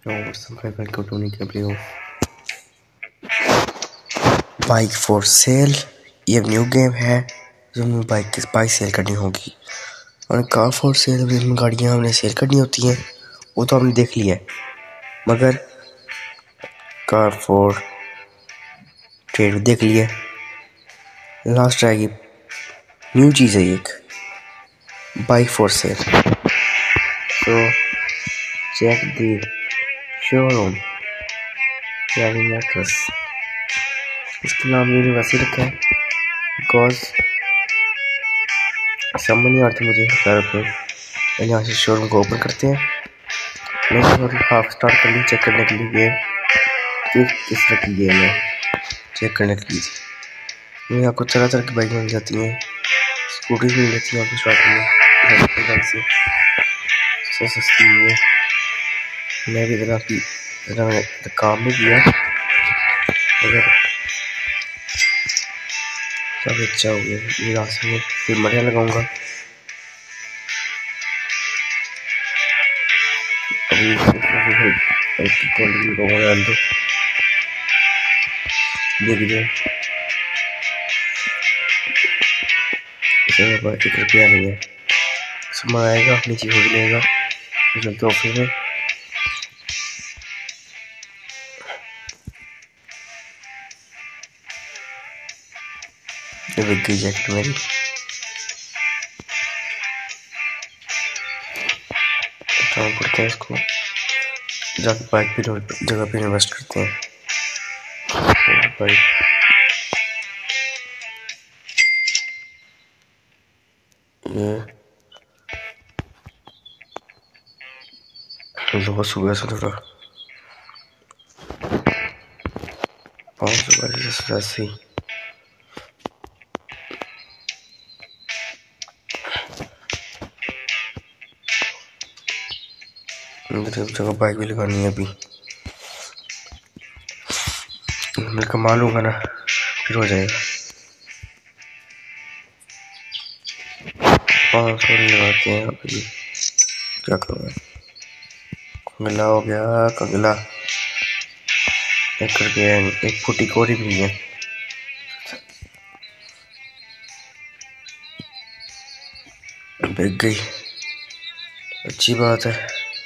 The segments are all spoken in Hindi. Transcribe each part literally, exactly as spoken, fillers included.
Now what's up, welcome to new gameplay of bike for sale. ये न्यू गेम है जो हमें बाइक की बाइक सेल करनी होगी और कार फॉर सेल में गाड़ियाँ हमने सेल करनी होती हैं, वो तो हमने देख लिया है। मगर कार फॉर ट्रेड देख लिया, लास्ट आएगी न्यू चीज़ है एक बाइक फॉर सेल। तो चेक द शोरूम मोटर्स, इसका नाम मैंने वैसे रखा है बिकॉज समझ नहीं आता मुझे घर पे। यहाँ से शोरूम को ओपन करते हैं, मैंने हाफ स्टार्ट कर ली चेक करने के लिए गेम कि किस तरह की गेम है। चेक करने के लिए मैं आपको तरह तरह की बाइक मिल जाती हैं, स्कूटी भी मिल जाती है आपको स्टार्टिंग में से सस्ती है। मैं भी इधर आपकी इधर काम भी किया मगर सब अच्छा हो गया। ये रास्ते में फिर मजा लगाऊंगा। अभी क्वालिटी लगाऊंगा अंदर देखिए इसमें एक रुपया नहीं है, सामान आएगा नीचे हो जाएगा। चलते ऑफिस में बिक गई जैकेट मेरी। काम करते हैं इसको, जाके बाइक पे जगह पे इन्वेस्ट करते हैं। बाइक ये लॉस हुआ था थोड़ा, पाँच सौ बाईस ऐसे ही। जगह बाइक भी लगानी है, अभी मैं कमा लूंगा ना फिर हो जाएगा। पाँच सौ लगाते हैं अभी, क्या करूँगा। कंगला हो गया कंगला, एक रुपया एक फुटी कोरी भी है। बिक गई, अच्छी बात है।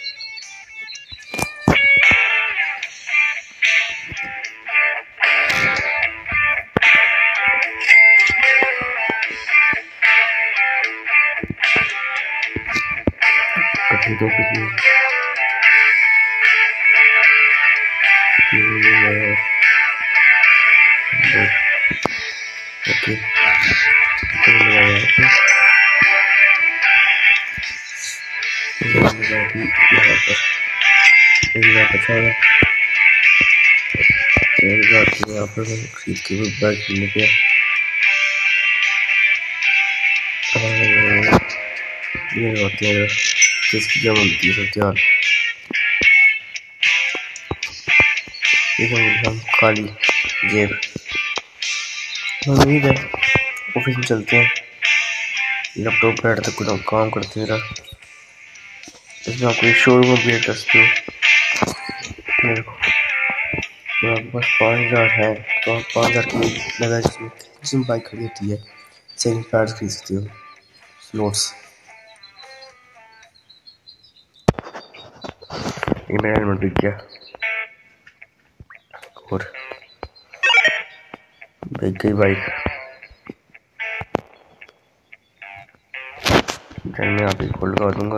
कटी तो कितनी ओके यहाँ पर खरीद के भी बाइक मिल गया। ये होती है किसकी क्या बनती है सब यार, हम खाली जेब। उम्मीद है ऑफिस में चलते हैं, लैपटॉप बैठ तक कुछ काम करते रहा। इसमें आपको एक शोरूम अपडेट करते हो। मेरे को मेरे पास पाँच हज़ार है तो आप पाँच हज़ार की लगा जिसमें जिसमें बाइक खड़ी होती है, सेकंड पैड खरीद सकते हो स्लॉट्स। ये मेरा हेलमेट बिक गया और बिक गई बाइक। मैं यहाँ पे खोल लगा दूंगा,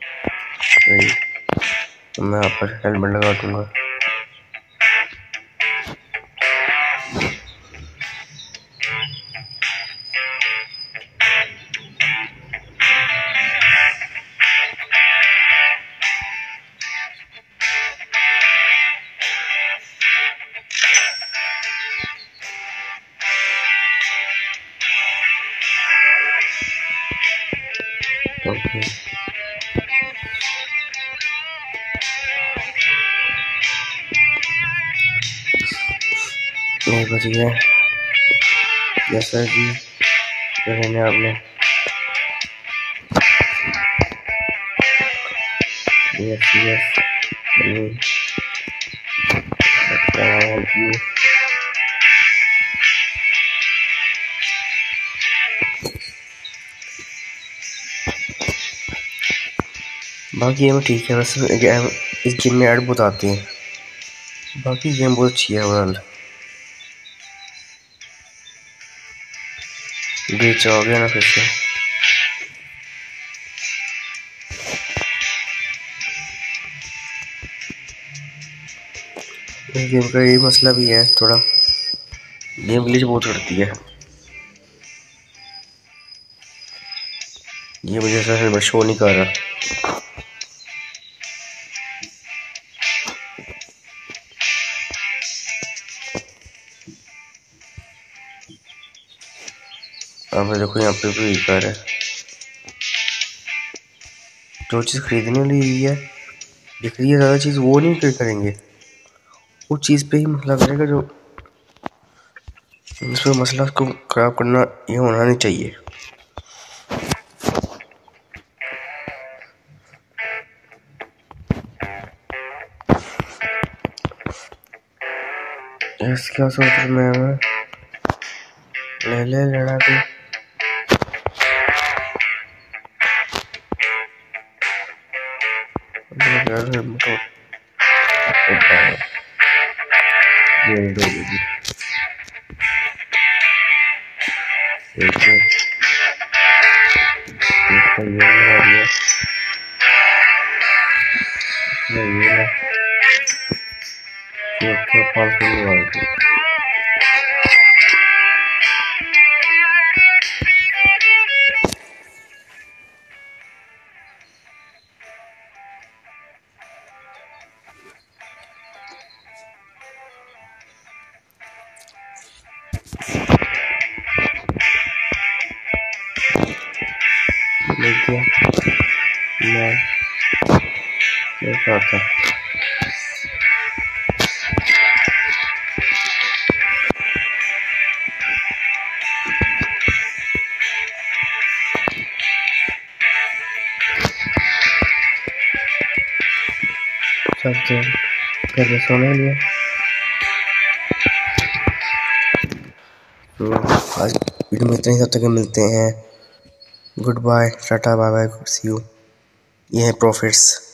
तो मैं यहाँ पर हेलमेट लगा दूंगा। ओके नहीं बच गया जैसा कि मैंने आपने यस यस यू। बाकी गेम ठीक है, बस इस गेम में ऐड बहुत आते हैं। बाकी गेम बहुत अच्छी है ओवरऑल। ग्लिच हो गया ना फिर से। इस गेम का यही मसला भी है, थोड़ा गेम ग्लिच बहुत करती है। ये मुझे सर शो नहीं कर रहा। अब देखो यहाँ पे भी कर है, जो चीज़ खरीदने वाली है दिख रही है ज़्यादा चीज़ वो नहीं क्लिक करेंगे, उस चीज़ पे ही मसला करेगा। जो इस पर मसला उसको खराब करना ये होना नहीं चाहिए। क्या सोच रहा मैं ले ले लेना तो था। सब तो घर सोने लिए तो आज वीडियो में इतने ही, तब तक मिलते हैं। Good bye, tata bye bye, see you. ये है प्रॉफिट्स।